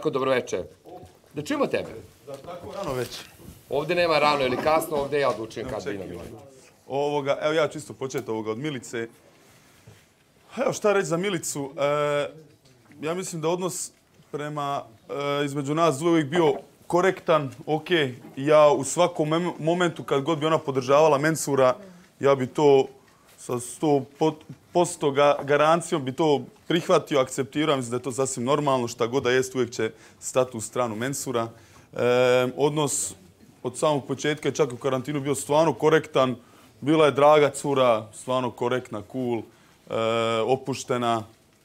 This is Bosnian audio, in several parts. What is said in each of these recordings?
Dobroveče. Da čujemo tebe. Da, tako rano već. Ovdje nema rano ili kasno, ovdje ja odlučujem kad bi nam. Evo ja ću isto početi od Milice. Evo šta reći za Milicu. Ja mislim da odnos između nas uvijek bio korektan, ok. Ja u svakom momentu kad god bi ona podržavala Mensura, ja bi to sa 100% garancijom bi to prihvatio, akceptirao. Mislim da je to sasvim normalno. Šta god da jest, uvijek će stati u stranu Mensura. Odnos od samog početka je čak u karantinu bio stvarno korektan. Bila je draga cura, stvarno korektna, cool, opuštena.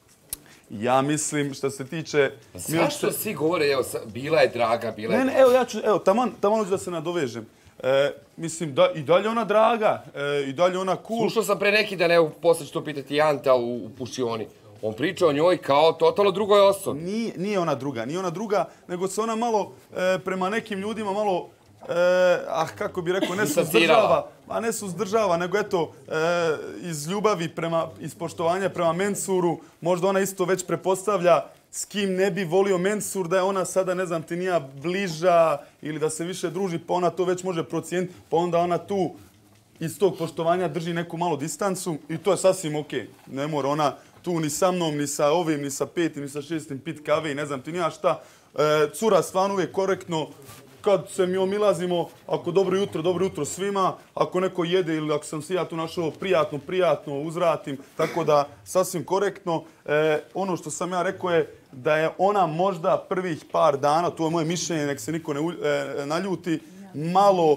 Ja mislim, što se tiče... Zašto svi govore, evo, bila je draga, bila je... Evo, taman hoću da se nadovežem. Mislim da i dalje ona draga, i dalje ona cool. Slušao sam pre neki dan, evo, posle ću to pitati Anta u Pušioni. On priča o njoj kao totalno drugoj osobi. Nije ona druga, nego se ona malo prema nekim ljudima malo, kako bi rekao, ne suzdržava, nego eto, iz ljubavi, iz poštovanja prema Mensuru, možda ona isto već prepostavlja s kim ne bi volio Mensur, da je ona sada, ne znam ti nija, bliža ili da se više druži, pa ona to već može procijeniti, pa onda ona tu iz tog poštovanja drži neku malu distancu i to je sasvim ok. Ne mora ona tu ni sa mnom, ni sa ovim, ni sa petim, ni sa šestim pit kave i ne znam ti nija šta. Cura stvarno uvijek korektno. Kad se mi omilazimo, ako dobro jutro svima, ako neko jede ili ako sam si ja tu našao prijatno, uzvratim, tako da sasvim korektno. Ono što sam ja rekao je da je ona možda prvih par dana, to je moje mišljenje, nek se niko ne naljuti, malo,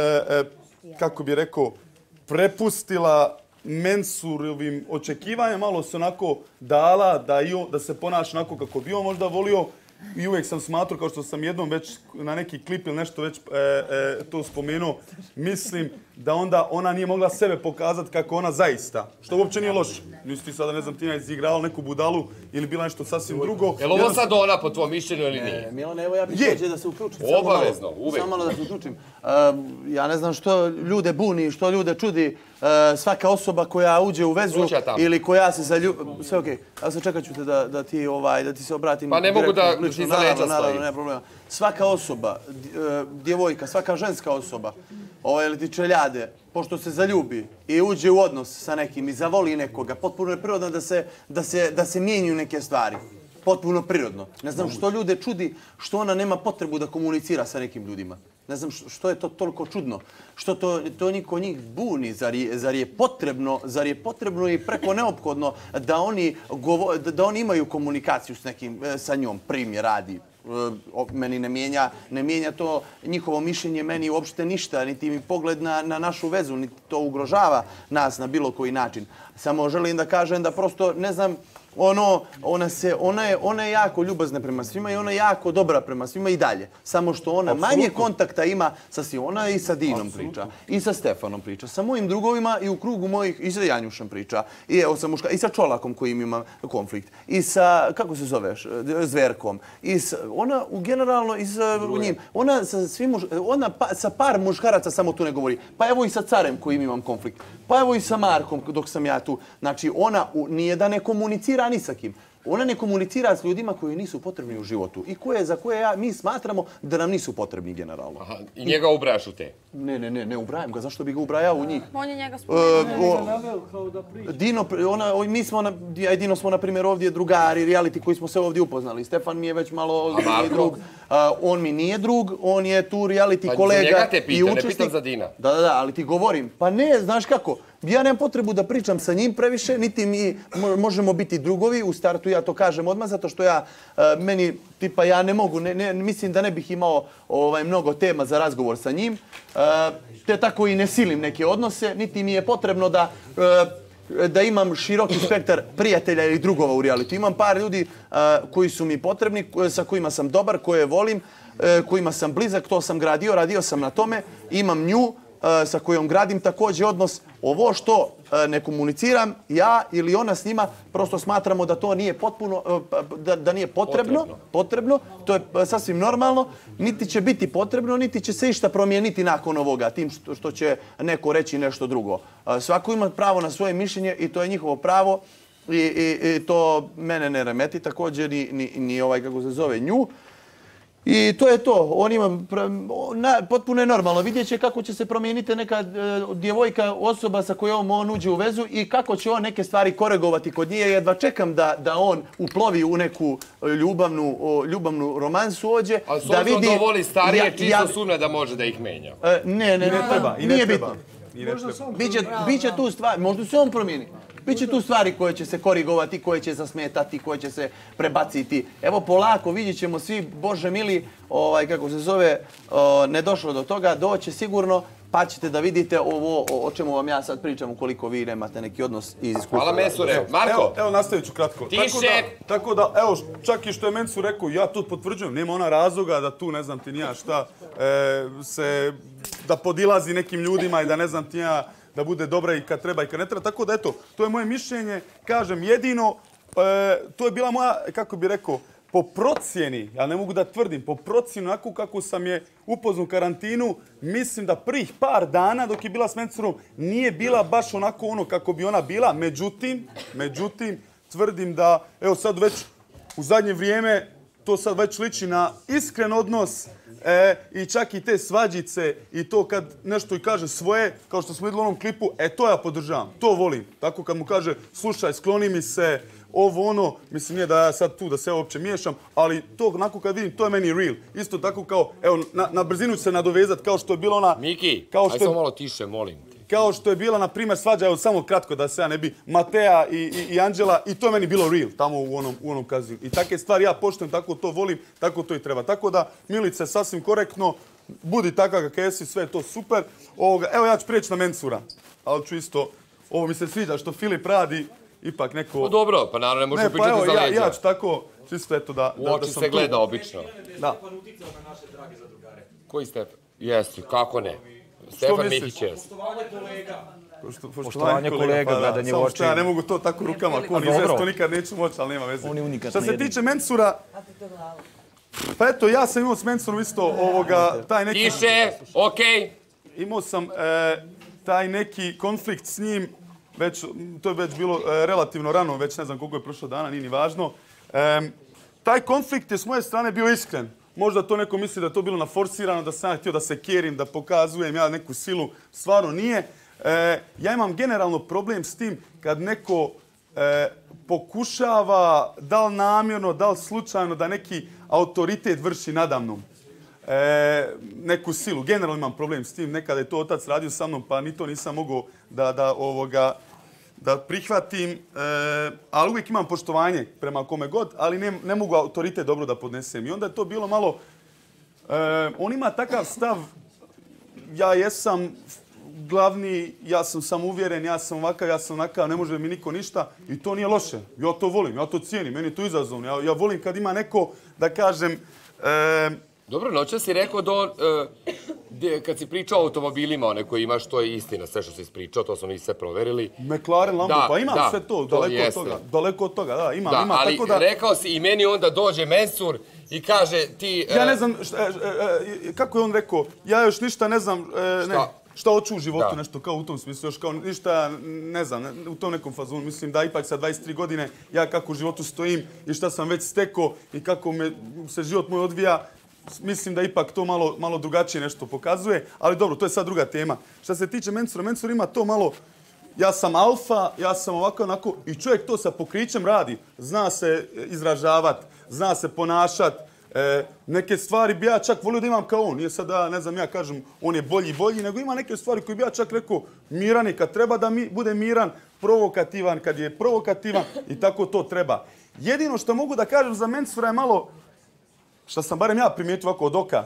kako bi rekao, prepustila Mensurovim očekivanjima, malo se onako dala da se ponaša onako kako bi on možda volio. I uvijek sam smatrao, kao što sam jednom već na neki klip ili nešto već to spomenuo, mislim da onda ona nije mogla sebe pokazati kako ona zaista. Što uopće nije loše. Nisi ti sada, ne znam, ti je izigrala neku budalu ili bila nešto sasvim drugo. Je li ovo sad ona po tvojom mišljenju ili nije? Milane, evo ja bih hoće da se uključim. Obavezno, uvijek. Samo malo da se uključim. Ja ne znam što ljude buni, što ljude čudi. Svaka osoba koja uđe u vezu ili koja se zaljubi... Sve okej. Ja sam čekat ću te da ti se obratim. Pa ne mogu da ti za leđa stoji. Ne problema. Svaka osoba, djevojka, svaka ženska osoba, ili ti čeljade, pošto se zaljubi i uđe u odnos sa nekim i zavoli nekoga, potpuno je prirodno da se mijenjuju neke stvari. Potpuno prirodno. Ne znam što ljude čudi, što ona nema potrebu da komunicira sa nekim ljudima. Ne znam što je to toliko čudno. Što to niko njih buni. Zar je potrebno i preko neophodno da oni imaju komunikaciju sa njom, primjer radi. Meni ne mijenja to njihovo mišljenje, meni uopšte ništa, niti mi pogled na našu vezu, niti to ugrožava nas na bilo koji način. Samo želim da kažem da prosto, ne znam, ona je jako ljubazna prema svima i ona je jako dobra prema svima i dalje. Samo što ona manje kontakta ima sa svima. Ona i sa Dinom priča, i sa Stefanom priča, sa mojim drugovima i u krugu mojih, i sa Janjušem priča, i sa Čolakom kojim ima konflikt, i sa, kako se zoveš, Zverkom. Ona generalno i sa njim, ona sa par muškaraca samo tu ne govori. Pa evo i sa Carem kojim imam konflikt. Pa evo i sa Markom dok sam ja tu. Znači ona nije da ne komunicira ni sa kim. Ona ne komunicira s ljudima koji nisu potrebni u životu i za koje mi smatramo da nam nisu potrebni generalno. I njega ubrajaš u te? Ne ubrajam ga. Zašto bi ga ubrajao u njih? On je njega spomenuo. Dino smo, na primjer, ovdje drugari, reality koji smo se ovdje upoznali. Stefan mi je već malo drug. On mi nije drug, on je tu reality kolega i učesnik. Pa za njega te pitam, ne pitam za Dina. Da, ali ti govorim. Pa ne, znaš kako? Ja nemam potrebu da pričam sa njim previše, niti mi možemo biti drugovi. U startu ja to kažem odmah, zato što ja ne mogu, mislim da ne bih imao mnogo tema za razgovor sa njim. Te tako i ne silim neke odnose, niti mi je potrebno da imam široki spektar prijatelja ili drugova u realitu. Imam par ljudi koji su mi potrebni, sa kojima sam dobar, koje volim, kojima sam blizak, to sam gradio, radio sam na tome. Imam nju sa kojom gradim također odnos. Ovo što ne komuniciram, ja ili ona s njima, prosto smatramo da to nije da nije potrebno. To je sasvim normalno. Niti će biti potrebno, niti će se išta promijeniti nakon ovoga, tim što će neko reći nešto drugo. Svako ima pravo na svoje mišljenje i to je njihovo pravo i to mene ne remeti također ni kako se zove nju. I to je to. On ima, potpuno je normalno. Vidjet će kako će se promijeniti neka djevojka, osoba sa kojom on uđe u vezu i kako će on neke stvari koregovati kod nje. Jedva čekam da on uplovi u neku ljubavnu romansu ođe. Ali s obzirom da voli starije, čisto sumnja da može da ih menja. Ne treba. Nije bitno. Biće tu stvari, možda se on promijeni. Biće tu stvari koje će se korigovati, koje će zasmetati, koje će se prebaciti. Evo polako, vidjet ćemo svi, Bože mili, kako se zove, ne došlo do toga, doće sigurno, pa ćete da vidite ovo o čemu vam ja sad pričam, ukoliko vi nemate neki odnos iz iskustva. Hvala Mensure. Marko? Evo, nastavit ću kratko. Tiše! Tako da, evo, čak i što je Mensur rekao, ja to potvrđujem, nema ona razloga da tu, ne znam ti nija šta, da podilazi nekim ljudima i da ne znam ti nija, da bude dobra i kad treba i kad ne treba. Tako da, eto, to je moje mišljenje. Kažem, jedino, to je bila moja, kako bi rekao, po procjeni, ja ne mogu da tvrdim, po procjeni, onako kako sam je upoznao u karantinu, mislim da prvih par dana dok je bila s Mensurom nije bila baš onako ono kako bi ona bila. Međutim, tvrdim da, evo sad već u zadnje vrijeme, to sad već liči na iskren odnos i čak i te svađice i to kad nešto i kaže svoje, kao što smo vidjeli u onom klipu, to ja podržavam, to volim. Tako kad mu kaže, slušaj, skloni mi se, ovo ono, mislim nije da ja sad tu da se uopće miješam, ali to onako kad vidim, to je meni real. Isto tako kao, evo, na brzinu ću se nadovezati kao što je bila ona... Miki, aj samo malo tiše, molim te. Kao što je bila, na primjer, svađa, evo samo kratko da se ja ne bi, Matea i Anđela, i to je meni bilo real, tamo u onom kazinu. I takve stvari ja poštujem, tako to volim, tako to i treba. Tako da, Milice, sasvim korektno, budi takav kakav jesi, sve je to super. Evo ja ću prijeći na Mensura, ali ću isto, ovo mi se sviđa što Filip radi, ipak neko... No dobro, pa naravno ne možemo pričati za leđa. Ja ću tako, čisto eto da... U oči se gleda obično. Da. Koji Stefan? Jesi, kako ne? Stefan Mihić je. Poštovanje kolega, gledanje u oči. Samo ja ne mogu to tako rukama, ako on izvesti, to nikad neću moći, ali nema veze. Što se tiče Mensura, pa eto, ja sam imao s Mensurom isto taj neki... Tiše, okej. Imao sam taj neki konflikt s njim, to je već bilo relativno rano, već ne znam koliko je prošlo dana, nije ni važno. Taj konflikt je s moje strane bio iskren. Možda to neko misli da je to bilo naforsirano, da sam ja htio da se kerim, da pokazujem ja neku silu. Stvarno nije. Ja imam generalno problem s tim kad neko pokušava, da li namjerno, da li slučajno, da neki autoritet vrši nadamnom. Neku silu. Generalno imam problem s tim. Nekada je to otac radio sa mnom, pa ni to nisam mogao da prihvatim, ali uvijek imam poštovanje prema kome god, ali ne mogu autoritet dobro da podnesem. I onda je to bilo malo... On ima takav stav, ja jesam glavni, ja sam samouvjeren, ja sam ovakav, ja sam onakav, ne može mi niko ništa i to nije loše. Ja to volim, ja to cijenim, meni je to izazovno. Ja volim kad ima neko, da kažem... Dobro, noća si rekao kad si pričao o automobilima, one koje imaš, to je istina, sve što si ispričao, to smo mi sve proverili. McLaren, Lambo, pa imam sve to, daleko od toga, da, imam. Ali rekao si i meni onda dođe Mensur i kaže ti... Ja ne znam, kako je on rekao, ja još ništa ne znam, šta hoću u životu, nešto kao u tom smislu, još kao ništa, ne znam, u tom nekom fazonu. Mislim da ipak sa 23 godine ja kako u životu stojim i šta sam već stekao i kako se život moj odvija, mislim da ipak to malo drugačije nešto pokazuje, ali dobro, to je sad druga tema. Što se tiče Mensura, Mensur ima to malo, ja sam alfa, ja sam ovako onako, i čovjek to sa pokrićem radi. Zna se izražavat, zna se ponašat. Neke stvari bi ja čak volio da imam kao on. Nije sad da, ne znam, ja kažem, on je bolji, nego ima neke stvari koje bi ja čak rekao miran je kad treba da bude miran, provokativan kad je provokativan i tako to treba. Jedino što mogu da kažem za Mensura je malo, što sam barem ja primijetio ovako od oka,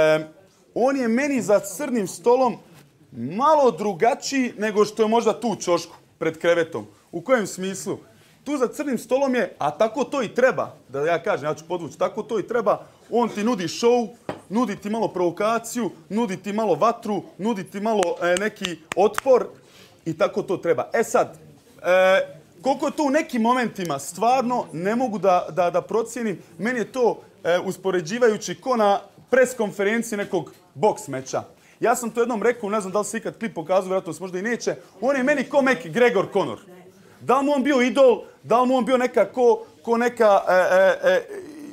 on je meni za crnim stolom malo drugačiji nego što je možda tu u ćošku pred krevetom. U kojem smislu? Tu za crnim stolom je, a tako to i treba, da ja kažem, ja ću podvući, tako to i treba, on ti nudi show, nudi ti malo provokaciju, nudi ti malo vatru, nudi ti malo neki otpor i tako to treba. E sad, koliko je to u nekim momentima stvarno ne mogu da procijenim, meni je to uspoređivajući ko na pres konferenciji nekog boks meča. Ja sam to jednom rekao, ne znam da li se ikad klip pokazao, vjerojatno se možda i neće, on je meni ko McGregor Conor. Da li mu on bio idol, da li mu on bio neka ko neka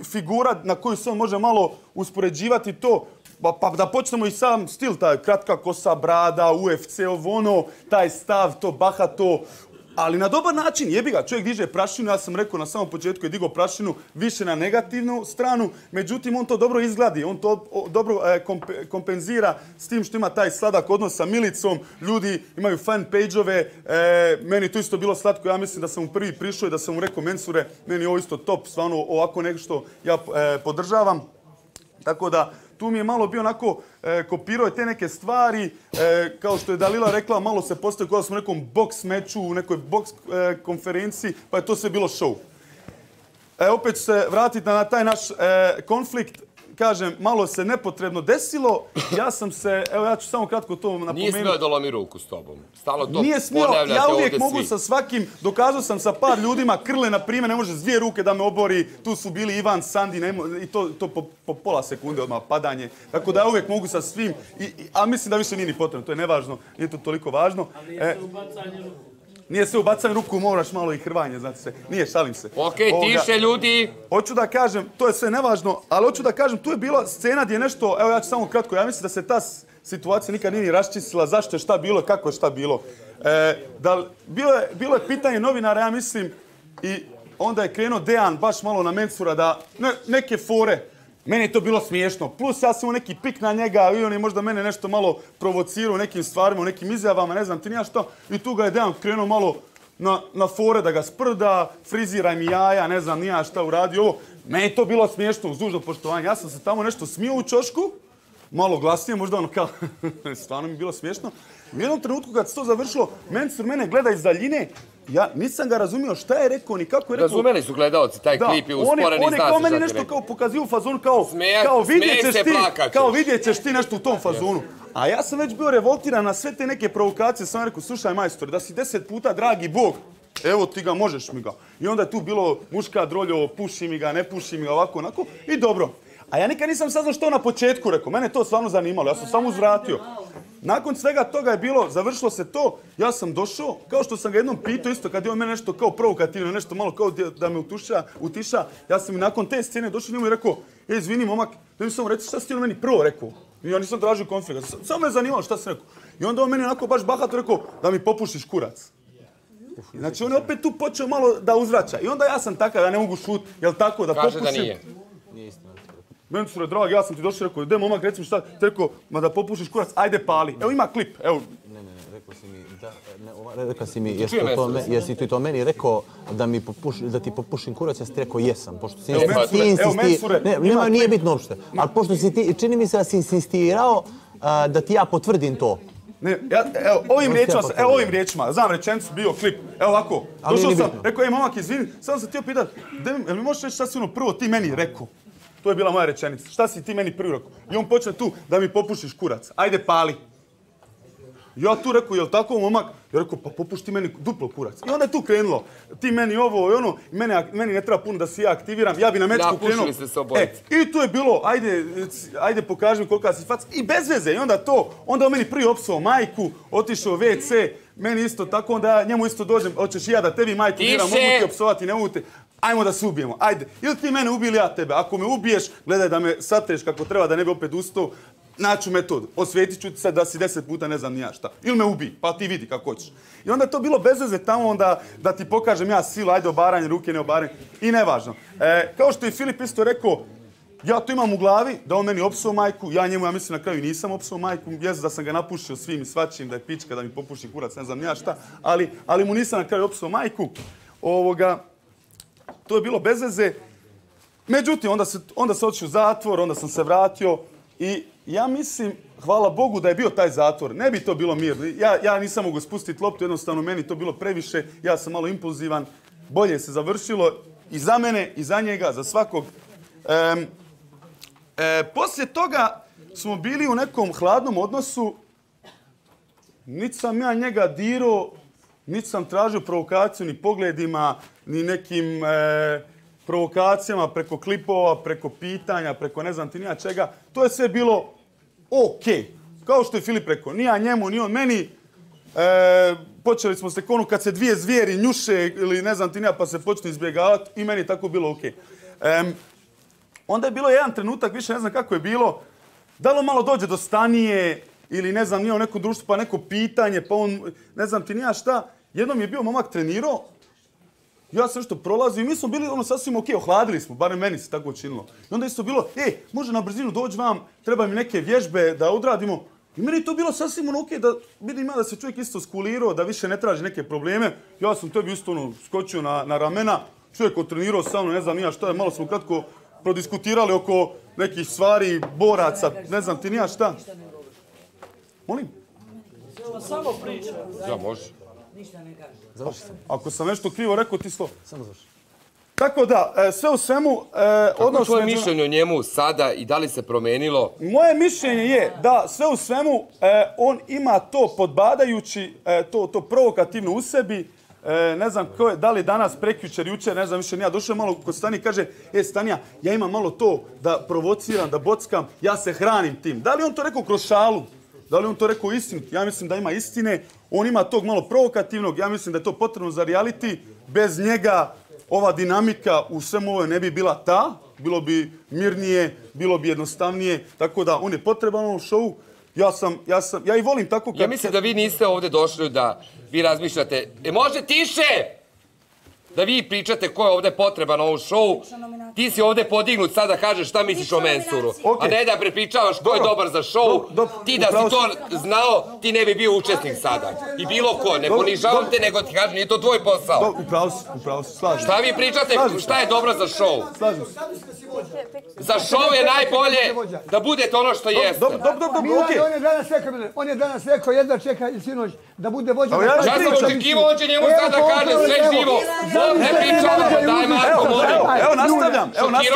figura na koju se on može malo uspoređivati to, pa da počnemo i sam stil, taj kratka kosa, brada, UFC, ono, taj stav, to bahato, ali na dobar način, jebi ga, čovjek diže prašinu, ja sam rekao na samom početku je digao prašinu više na negativnu stranu, međutim on to dobro izgladi, on to dobro kompenzira s tim što ima taj sladak odnos sa Milicom, ljudi imaju fan page-ove, meni to isto bilo slatko, ja mislim da sam mu prvi prišao i da sam mu rekao Mensure, meni je ovo isto top, stvarno ovako nešto ja podržavam, tako da tu mi je malo bio onako, kopirao je te neke stvari, kao što je Dalila rekla, malo se postoji kao da smo u nekom boks meču, u nekoj boks konferenciji, pa je to sve bilo show. Opet ću se vratiti na taj naš konflikt. Kažem, malo se nepotrebno desilo. Ja sam se, evo ja ću samo kratko to napomenuti. Nije smio da lomi ruku s tobom. Stalo to Nije smio, ponavljate ja uvijek ovdje mogu svi. sa svakim, dokazao sam sa par ljudima, Krle na primjer ne može s 2 ruke da me obori, tu su bili Ivan, Sandi, i to po pola sekunde odmah padanje. Tako da ja uvijek mogu sa svim, a mislim da više nije ni potrebno, to je nevažno, nije to toliko važno. Nije se ubacanje ruku, moraš malo i hrvanje, znate se. Nije, šalim se. Okej, tiše ljudi. Hoću da kažem, to je sve nevažno, ali hoću da kažem, tu je bila scena gdje je nešto, evo ja ću samo kratko, ja mislim da se ta situacija nikad nije ni raščistila, zašto je šta bilo, kako je šta bilo. Bilo je pitanje novinara, ja mislim, i onda je krenuo Dejan baš malo na Mensura da neke fore. Meni je to bilo smiješno. Plus ja sam u neki pik na njega i on je možda mene nešto malo provocirao u nekim stvarima, u nekim izjavama, ne znam ti nija što. I tu ga je Dejan krenuo malo na fore da ga sprda, friziraj mi jaja, ne znam nija šta uradi ovo. Meni je to bilo smiješno uz dužno poštovanje. Ja sam se tamo nešto smio u ćošku, malo glasnije, možda ono kao, stvarno mi je bilo smiješno. U jednom trenutku kad se to završilo, Mensur mene gleda iz daljine, ja nisam ga razumio šta je rekao ni kako je rekao. Razumeli su gledaoci, taj klip je usporeni, on je kao meni nešto kao pokazio u fazonu, kao vidjet ćeš ti nešto u tom fazonu. A ja sam već bio revoltiran na sve te neke provokacije, sam rekao, slušaj majstor, da si 10 puta dragi Bog, evo ti ga, možeš mi ga. I onda je tu bilo muška droljo, puši mi ga, ne puši mi ga, ovako, onako, i dobro. A ja nikad nisam saznao što na početku rekao, mene to stvarno zanimalo, ja sam samo uzvratio. Nakon svega toga je bilo, završilo se to, ja sam došao, kao što sam ga jednom pitao isto, kad je on mene nešto kao provokativno, nešto malo kao da me utiša, ja sam i nakon te scene došao njemu i rekao, izvini momak, da mi samo reći šta si ti on meni prvo rekao. I ja nisam tražio konflikt, samo me zanimalo šta si rekao. I onda on meni onako baš bahato rekao da mi popušiš kurac. Znači on je opet tu počeo malo da uzvraća. I onda ja sam takav, ja ne mogu šut, jel tako da popušim. Kaže da nije. Mensure, drag, ja sam ti došao i rekao, de momak, recimo šta, ti rekao, ma da popušiš kurac, ajde pali. Evo ima klip, evo. Ne, rekao si mi, rekao si mi, jesi ti to meni rekao da ti popušim kurac, ja si ti rekao jesam, pošto si insistirao, nije bitno uopšte, ali pošto si ti, čini mi se da si insistirao da ti ja potvrdim to. Ne, evo, ovim riječima, znam rečenicu, bio klip, evo ovako, došao sam, rekao, momak, izvini, samo sam htio pitat, jel mi možeš reći šta si ono prvo ti meni rekao? To je bila moja rečenica. Šta si ti meni prvi rekao? I on počne tu da mi popušiš kurac. Ajde, pali. Ja tu rekao, jel tako, momak? Ja rekao, pa popuši ti meni duplo kurac. I onda je tu krenulo. Ti meni ovo i ono. Meni ne treba puno da se ja aktiviram. Ja bi na mečku krenuo. Napušili ste se obojice. I tu je bilo, ajde pokaži mi kolika si faca. I bez veze. I onda on meni prvi opsao majku, otišao u WC. Meni isto tako, onda ja njemu isto dođem. Hoćeš i ja da tebi majku diram, mogu ti opsovati, ne mogu te. Ajmo da se ubijemo, ajde. Ili ti mene ubili, ja tebe. Ako me ubiješ, gledaj da me satreš kako treba, da ne bi opet ustao. Naću metodu. Osvijetit ću ti sad da si 10 puta ne znam ni ja šta. Ili me ubij, pa ti vidi kako hoćeš. I onda je to bilo bez veze tamo onda da ti pokažem ja silu, ajde obaranje, ruke ne obaranje. I nevažno. Kao što je Filip isto rekao, ja to imam u glavi da on meni opsao majku, ja njemu, ja mislim, na kraju nisam opsao majku, jes da sam ga napušio svim i svačim, da je pička, da mi popuši kurac, ne znam ni ja šta, ali mu nisam na kraju opsao majku. To je bilo bez veze. Međutim, onda se otišao u zatvor, onda sam se vratio i ja mislim, hvala Bogu da je bio taj zatvor. Ne bi to bilo mirno. Ja nisam mogu spustiti loptu, jednostavno meni to bilo previše. Ja sam malo impulzivan. Bolje se završilo i za mene, i za njega, za svakog. Poslije toga smo bili u nekom hladnom odnosu. Niti sam ja njega dirao, niti sam tražio provokaciju ni pogledima, ni nekim provokacijama preko klipova, preko pitanja, preko ne znam ti nija čega. To je sve bilo okej. Kao što je Filip rekao, ni ja njemu, ni on meni. Počeli smo se konu kad se dvije zvijeri njuše ili ne znam ti nija pa se počne izbjegavati i meni je tako bilo okej. onda je bilo jedan trenutak, više ne znam kako je bilo, da li on malo dođe do stanije ili ne znam, nije u nekom društvu pa neko pitanje, pa on, ne znam ti nija šta. Jednom je bio momak trenirao, ja sam nešto prolazio i mi smo bili ono sasvim okej, ohladili smo, barem meni se tako učinilo. I onda isto bilo, može na brzinu doći vam, treba mi neke vježbe da odradimo. I meni je to bilo sasvim ono okej, da vidim ja da se čovjek isto skulirao, da više ne traži neke probleme. Ja sam tebi isto ono skočio na ramena, čovjek otrenirao sa mnom, ne znam nija šta je, malo smo kratko prodiskutirali oko nekih stvari, boraca, ne znam ti nija šta. Molim? Samo priča. Ja, može. Završi sam. Ako sam nešto krivo rekao, ti slovo. Samo završi. Tako da, sve u svemu... Kako je tvoje mišljenje o njemu sada i da li se promenilo? Moje mišljenje je da sve u svemu on ima to podbadajući, to provokativno u sebi. Ne znam ko je, da li danas, prekjučer, jučer, ne znam više, ja došao malo kod Stanije i kaže, Stanija, ja imam malo to da provociram, da bockam, ja se hranim tim. Da li on to rekao kroz šalu? Da li on to rekao istinito? Ja mislim da ima istine. On ima tog malo provokativnog, ja mislim da je to potrebno za reality. Bez njega ova dinamika u svemu ovoj ne bi bila ta. Bilo bi mirnije, bilo bi jednostavnije. Tako da on je potreban u ovom šovu. Ja i volim tako kad... Ja mislim da vi niste ovdje došli da vi razmišljate. Može tiše! Da vi pričate ko je ovdje potreban na ovom šovu. Ti si ovdje podignut sad da kažeš šta misliš o Mensuru. A ne da prepričavaš ko je dobar za šou. Ti da si to znao, ti ne bi bio učesnik sada. I bilo ko, ne ponižavam te, nego ti kažem, nije to tvoj posao. Upravo si, slažem. Šta vi pričate, šta je dobro za šou? Slažem se. Za šou je najbolje da budete ono što jeste. Dobro, okej. On je danas rekao, jedva čeka sinoć da bude vođa. Ja Ja sam očekivao, on će njemu sad da kaže sve živo. Ne pričavamo, daj Marko, molim. Evo nastavljam.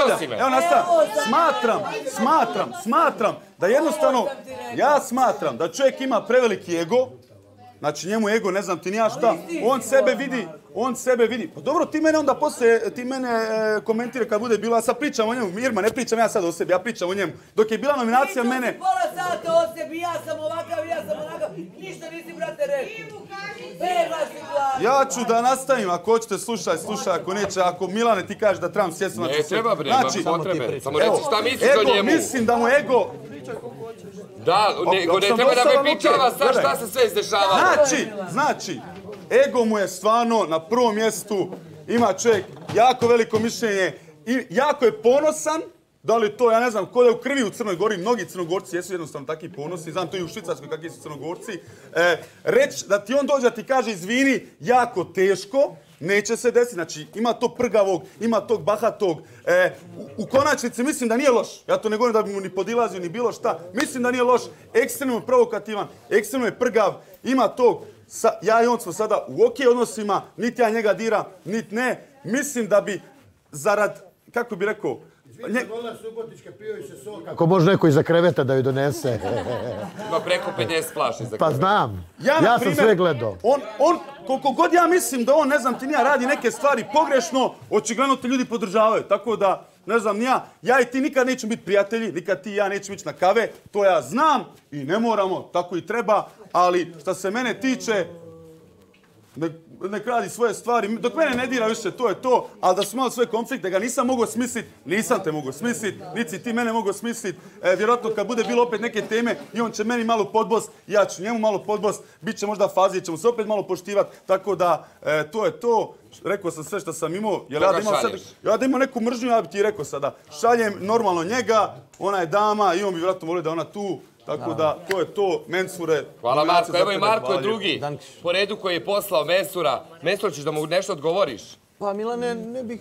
Smatram da jednostavno, ja smatram da čovjek ima preveliki ego, znači njemu ego, ne znam ti nija šta, on sebe vidi. Pa dobro, ti mene onda poslije, ti mene komentira kad bude bilo, ja sad pričam o njemu, Mirma, ne pričam ja sad o sebi, ja pričam o njemu. Dok je bila nominacija mene... Ti pola sata o sebi, ja sam ovakav, ja sam onakav, ništa nisi, brate, rekao. Ja ću da nastavim, ako hoćete slušaj, ako neće, ako Milane ti kažeš da trebam sjesti. Ne treba bre, ima potrebe. Samo reci šta misliš o njemu. Mislim da mu ego... Da, nego ne treba da me pričava sad šta se sve izdešavalo. Znači, ego mu je stvarno na prvom mjestu, ima čovjek jako veliko mišljenje i jako je ponosan. Da li to, ja ne znam, ko je u krvi u Crnoj Gori, mnogi Crnogorci jesu jednostavno takvi ponosni, znam to i u Švicarskoj kakvi su Crnogorci. Reći da ti on dođe da ti kaže izvini, jako teško, neće se desiti. Znači, ima to prgavog, ima tog bahatog. U konačnici mislim da nije loš. Ja to ne govorim da bi mu ni podilazio, ni bilo šta. Mislim da nije loš, ekstremno provokativan, ekstremno je prgav, ima tog. Ja i on smo sada u okej odnosima, niti ja njega diram, niti ne. Mislim da bi zarad, kako bi rekao, ako može neko iza kreveta da ju donese. Ima preko 50 flaša iza kreveta. Pa znam. Ja sam sve gledao. On, koliko god ja mislim da on, ne znam ti nija, radi neke stvari pogrešno, očigledno te ljudi podržavaju. Tako da, ne znam nija, ja i ti nikad nećemo biti prijatelji, nikad ti i ja nećemo ići na kave. To ja znam i ne moramo, tako i treba. Ali što se mene tiče, nek radi svoje stvari. Dok mene ne dira više, to je to. Ali da smo imali svoje konflikte, ga nisam mogao smisliti, nisam te mogao smisliti, niti ti mene mogao smisliti. Vjerojatno kad bude bilo opet neke teme i on će meni malo podbos, ja ću njemu malo podbos, bit će možda fazi, ćemo se opet malo poštivati. Tako da, to je to. Rekao sam sve što sam imao. Ja da imam neku mržnju, ja bi ti rekao sada. Šaljem normalno njega, ona je dama i on bi vjerojatno volio da ona tu. Tako da, to je to, Mensure. Hvala Marko, evo i Marko je drugi po redu koji je poslao Mensura. Mensur, ćeš da mu nešto odgovoriš? Pa Milane, ne bih,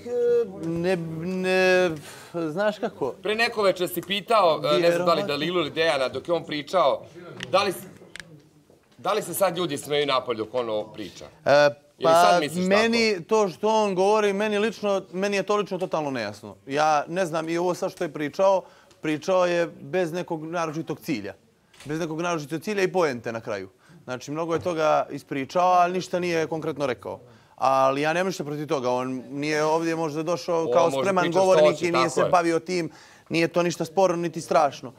znaš kako? Pre neko večer si pitao, ne znam da li Dalilu ili Dejana, dok je on pričao, da li se sad ljudi smeju napolje dok on priča? Pa meni to što on govori, meni je to lično totalno nejasno. Ja ne znam i ovo sad što je pričao je bez nekog naročitog cilja. Bez nekog naročitog cilja i poente na kraju. Znači, mnogo je toga ispričao, ali ništa nije konkretno rekao. Ali ja nemam ništa protiv toga. On nije ovdje možda došao kao spreman govornik i nije se bavio tim. Nije to ništa sporno niti strašno.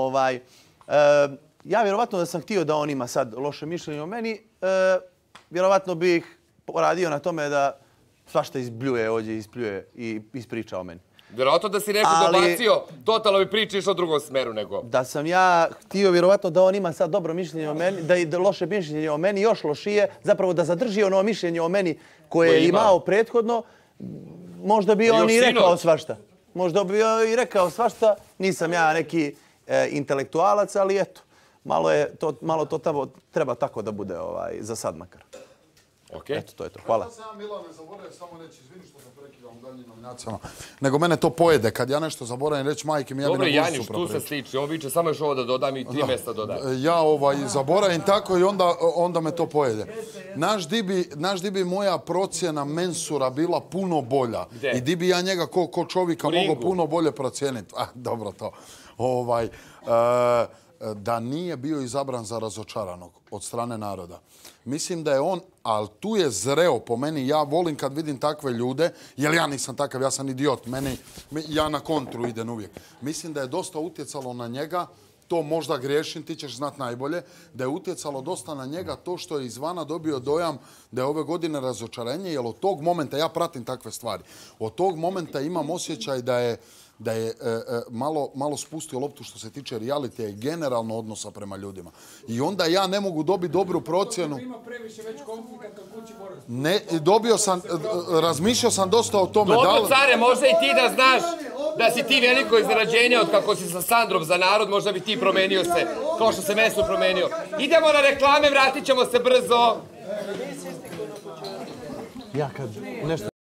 Ja vjerovatno da sam htio da on ima sad loše mišljenje o meni, vjerovatno bih poradio na tome da svašta izbljuje ovdje, ispljuje i ispriča o meni. Vjerovatno da si neko dobacio, totalno bi priča išla u drugom smeru nego. Da sam ja htio vjerovatno da on ima sad dobro mišljenje o meni, da i loše mišljenje o meni, još lošije, zapravo da zadrži ono mišljenje o meni koje je imao prethodno, možda bi on i rekao svašta. Možda bi i rekao svašta, nisam ja neki intelektualac, ali eto, malo to tamo treba tako da bude za sad makar. Eto, to je to. Hvala. Ja sam Milane zaboravio, samo reći, izvini što sam prekidao u daljim nominacijama, nego mene to pojede. Kad ja nešto zaboravim reći majke mi, ja bi dobro, ne Janjuš, tu se sliči. On viče, samo još ovo da dodam i 3 mjesta dodam. Ja zaboravim tako i onda me to pojede. Naš di bi moja procjena Mensura bila puno bolja. I di bi ja njega ko čovjeka mogao puno bolje procijeniti. Dobro to. Da nije bio izabran za razočaranog od strane naroda. Mislim da je on, ali tu je zreo po meni, ja volim kad vidim takve ljude, jer ja nisam takav, ja sam idiot, ja na kontru idem uvijek. Mislim da je dosta utjecalo na njega, to možda griješim, ti ćeš znat najbolje, da je utjecalo dosta na njega to što je izvana dobio dojam da je ove godine razočarenje, jer od tog momenta, ja pratim takve stvari, od tog momenta imam osjećaj da je malo spustio loptu što se tiče realitija i generalno odnosa prema ljudima. I onda ja ne mogu dobiti dobru procjenu. Ima previše već konflikata kući Boras. Ne, razmišljao sam dosta o tome. Dobro, care, možda i ti da znaš da si ti veliko iznenađenje od kako si sa Sandrom za narod, možda bi ti promenio se, kao što se Mensur promenio. Idemo na reklame, vratit ćemo se brzo. Ja kad nešto